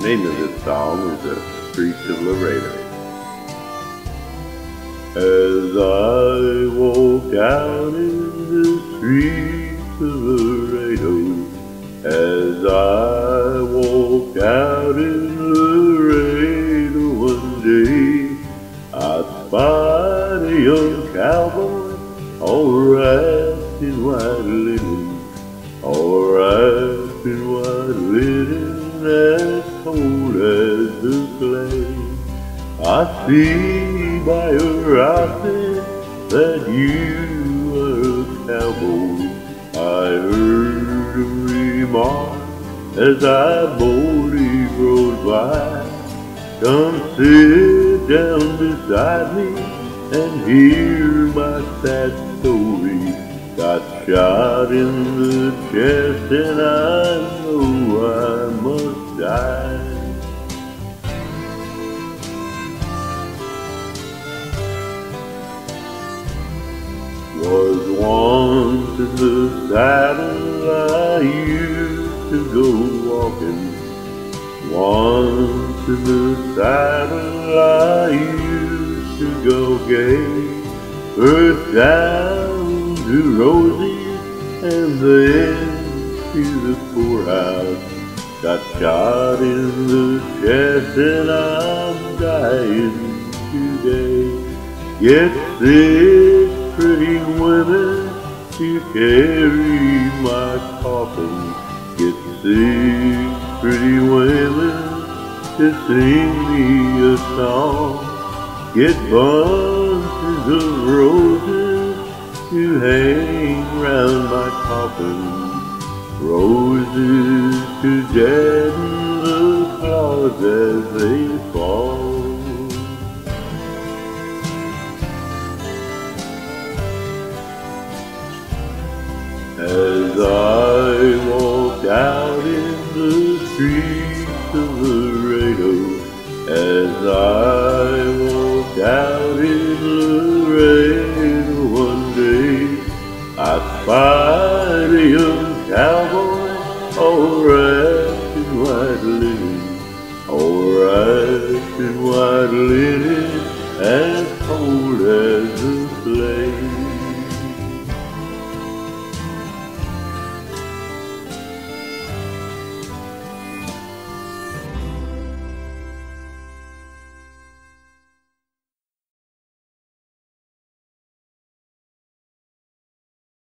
Name of this song is The Streets of Laredo. As I walk out in the streets of Laredo, as I walk out in Laredo one day, I spied a young cowboy all wrapped in white linen, all wrapped in white linen, as cold as the clay. I see by your outfit that you are a cowboy. I heard a remark as I boldly rode by. Come sit down beside me and hear my sad story. Got shot in the chest and I know I must die. Was once in the saddle, I used to go walking. Once in the saddle, I used to go gay. First down to Rosie and then to the poorhouse. Got shot in the chest and I'm dying today. Get six pretty women to carry my coffin. Get six pretty women to sing me a song. Get bunches of roses to hang round my coffin. Roses to deaden the clouds as they fall. As I walked out in the streets of Laredo, as I walked out in Laredo one day, I spied a young cowboy all wrapped in white linen, all wrapped in white linen, as cold as the clay.